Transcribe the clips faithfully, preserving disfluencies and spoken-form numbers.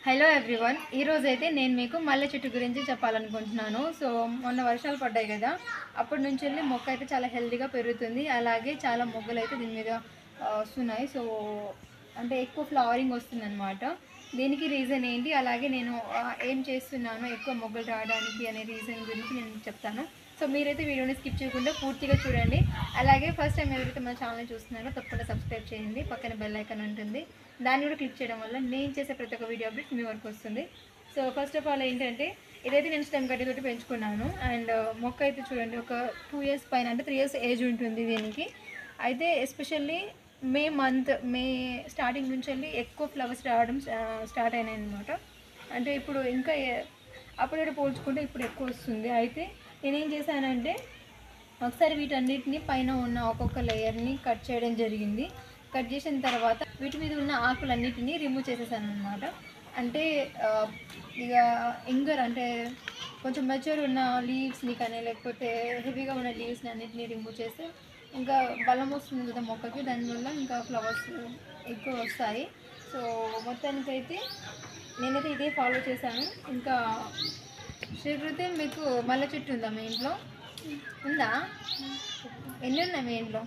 Hello everyone, ఈరోజైతే నేను మీకు మల్లె చెట్టు గురించి చెప్పాలనుకుంటున్నాను. సో మొన్న వర్షాలు పడ్డాయి కదా, అప్పటి నుంచి వెళ్ళి మొక్క అయితే చాలా హెల్తీగా పెరుగుతుంది. అలాగే చాలా మొగ్గలు అయితే దీని మీద వస్తున్నాయి. సో అంటే ఎక్కువ ఫ్లవరింగ్ వస్తుంది అనమాట. దీనికి రీజన్ ఏంటి, అలాగే నేను ఏం చేస్తున్నాను ఎక్కువ మొగ్గలు రావడానికి అనే రీజన్ గురించి నేను చెప్తాను. సో మీరైతే వీడియోని స్కిప్ చేయకుండా పూర్తిగా చూడండి. అలాగే ఫస్ట్ టైం ఎవరైతే మన ఛానల్ని చూస్తున్నారో తప్పకుండా సబ్స్క్రైబ్ చేయండి. పక్కన బెల్ ఐకాన్ ఉంటుంది, దాన్ని కూడా క్లిక్ చేయడం వల్ల నేను చేసే ప్రతి ఒక్క వీడియో అప్డేట్ మీ వరకు వస్తుంది. సో ఫస్ట్ ఆఫ్ ఆల్ ఏంటంటే, ఇదైతే నేను స్టెమ్ కట్టి తోటి పెంచుకున్నాను. అండ్ మొక్క అయితే చూడండి, ఒక టూ ఇయర్స్ పైన అంటే త్రీ ఇయర్స్ ఏజ్ ఉంటుంది దీనికి. అయితే especially May month May starting నుంచి వెళ్ళి ఎక్కువ ఫ్లవర్స్ రావడం స్టార్ట్ అయినాయి అనమాట. అంటే ఇప్పుడు ఇంకా అప్పుడే పోల్చుకుంటే ఇప్పుడు ఎక్కువ వస్తుంది. అయితే నేనేం చేశానంటే, ఒకసారి వీటన్నిటిని పైన ఉన్న ఒక్కొక్క లేయర్ని కట్ చేయడం జరిగింది. కట్ చేసిన తర్వాత వీటి మీద ఉన్న ఆకులన్నిటినీ రిమూవ్ చేసేసాను అనమాట. అంటే ఇక ఇంగర్ అంటే కొంచెం మెచ్యూర్ ఉన్న లీవ్స్ని కానీ లేకపోతే హెవీగా ఉన్న లీవ్స్ని అన్నిటినీ రిమూవ్ చేస్తే ఇంకా బలం వస్తుంది కదా మొక్కకి, దానివల్ల ఇంకా ఫ్లవర్స్ ఎక్కువ వస్తాయి. సో మొత్తానికైతే నేనైతే ఇదే ఫాలో చేశాను. ఇంకా శ్రీకృతి, మీకు మల్లె చెట్టు ఉందా మీ ఇంట్లో? ఉందా? ఎన్ని ఉన్నాయి మీ ఇంట్లో?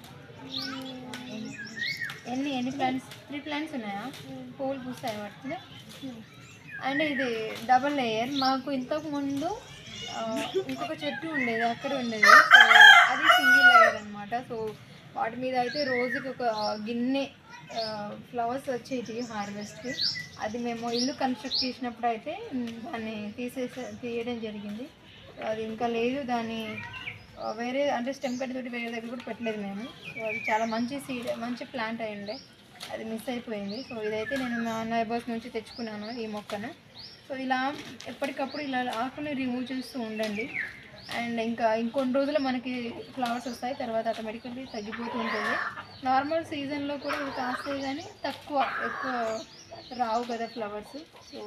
ఎన్ని ఎన్ని ప్లాంట్స్? త్రీ ప్లాంట్స్ ఉన్నాయా? పూలు పూస్తాయి వాటికి. అండ్ ఇది డబల్ లేయర్. మాకు ఇంతకు ముందు ఇంకొక చెట్టు ఉండేది, అక్కడ ఉండేది. సో అది సింగిల్ లేయర్ అనమాట. సో వాటి మీద అయితే రోజుకి ఒక గిన్నె ఫ్లవర్స్ వచ్చేది హార్వెస్ట్కి. అది మేము ఇల్లు కన్స్ట్రక్ట్ చేసినప్పుడు అయితే దాన్ని తీసేసే తీయడం జరిగింది. అది ఇంకా లేదు, దాన్ని వేరే అంటే స్టెమ్ కట్టి తోటి వేరే దగ్గర కూడా పెట్టలేదు మేము. సో అది చాలా మంచి సీడ్ మంచి ప్లాంట్ అయి ఉండే, అది మిస్ అయిపోయింది. సో ఇదైతే నేను మా నైబర్స్ నుంచి తెచ్చుకున్నాను ఈ మొక్కను. సో ఇలా ఎప్పటికప్పుడు ఇలా ఆకుని రిమూవ్ చేస్తూ ఉండండి. అండ్ ఇంకా ఇంకొన్ని రోజులు మనకి ఫ్లవర్స్ వస్తాయి, తర్వాత ఆటోమేటికల్లీ తగ్గిపోతూ ఉంటుంది. నార్మల్ సీజన్లో కూడా ఇవి కాస్తాయి, కానీ తక్కువ ఎక్కువ రావు కదా flowers. So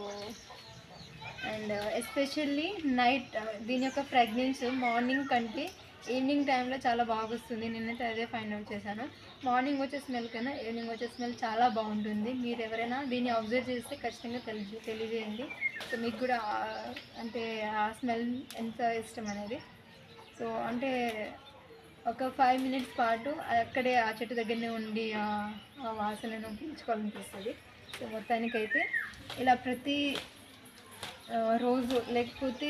and especially night దీని యొక్క ఫ్రాగ్రెన్స్ మార్నింగ్ కంటే ఈవినింగ్ టైంలో చాలా బాగా వస్తుంది. నేనైతే అదే ఫైండ్ అవుట్ చేశాను. మార్నింగ్ వచ్చే స్మెల్ కన్నా ఈవినింగ్ వచ్చే స్మెల్ చాలా బాగుంటుంది. మీరు ఎవరైనా దీన్ని అబ్జర్వ్ చేస్తే ఖచ్చితంగా తెలియ తెలియజేయండి. సో మీకు కూడా అంటే ఆ స్మెల్ ఎంత ఇష్టం అనేది. సో అంటే ఒక ఫైవ్ మినిట్స్ పాటు అక్కడే ఆ చెట్టు దగ్గరనే ఉండి ఆ వాసనను పీల్చుకోవాలనిపిస్తుంది. సో మొత్తానికైతే ఇలా ప్రతి రోజు లేకపోతే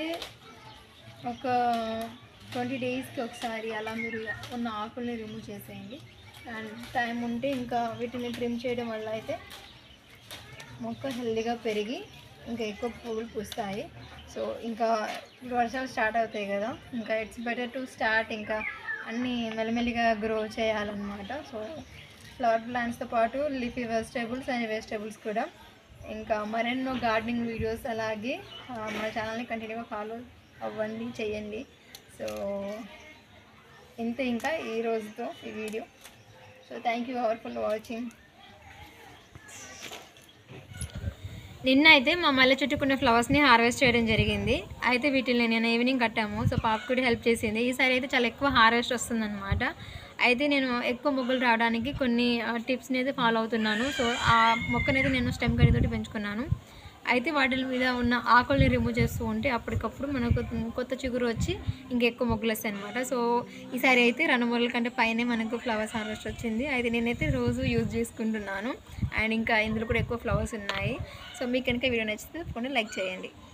ఒక ట్వంటీ డేస్కి ఒకసారి అలా మీరు ఉన్న ఆకుల్ని రిమూవ్ చేసేయండి. అండ్ టైం ఉంటే ఇంకా వీటిని ట్రిమ్ చేయడం వల్ల అయితే మొక్క హెల్దీగా పెరిగి ఇంకా ఎక్కువ పువ్వులు పూస్తాయి. సో ఇంకా వర్షాలు స్టార్ట్ అవుతాయి కదా, ఇంకా ఇట్స్ బెటర్ టు స్టార్ట్ ఇంకా అన్నీ మెల్లమెల్లిగా గ్రో చేయాలన్నమాట. సో ఫ్లవర్ ప్లాంట్స్తో పాటు లీఫీ వెజిటేబుల్స్ అండ్ వెజిటేబుల్స్ కూడా, ఇంకా మరెన్నో గార్డెనింగ్ వీడియోస్ అలాగే మన ఛానల్ని కంటిన్యూగా ఫాలో అవ్వండి, చేయండి. సో ఇంతే ఇంకా ఈ రోజుతో ఈ video. So thank you all for watching. నిన్న అయితే మా మల్లె చెట్టుకున్న ఫ్లవర్స్ని హార్వెస్ట్ చేయడం జరిగింది. అయితే వీటిని నేను ఈవినింగ్ కట్టాము. సో పాప కూడా హెల్ప్ చేసింది. ఈసారి అయితే చాలా ఎక్కువ హార్వెస్ట్ వస్తుందన్నమాట. అయితే నేను ఎక్కువ మొగ్గలు రావడానికి కొన్ని టిప్స్ని అయితే ఫాలో అవుతున్నాను. సో ఆ మొక్కనైతే నేను స్టెమ్ కట్టి తోటి పెంచుకున్నాను. అయితే వాటి మీద ఉన్న ఆకుల్ని రిమూవ్ చేస్తూ ఉంటే అప్పటికప్పుడు మనకు కొత్త చిగురు వచ్చి ఇంకెక్కువ మొగ్గలు వస్తాయి అనమాట. సో ఈసారి అయితే రెండు మూరల కంటే పైనే మనకు ఫ్లవర్స్ హార్వెస్ట్ వచ్చింది. అయితే నేనైతే రోజు యూజ్ చేసుకుంటున్నాను. అండ్ ఇంకా ఇందులో కూడా ఎక్కువ ఫ్లవర్స్ ఉన్నాయి. సో మీకు కనుక వీడియో నచ్చితే తప్పకుండా లైక్ చేయండి.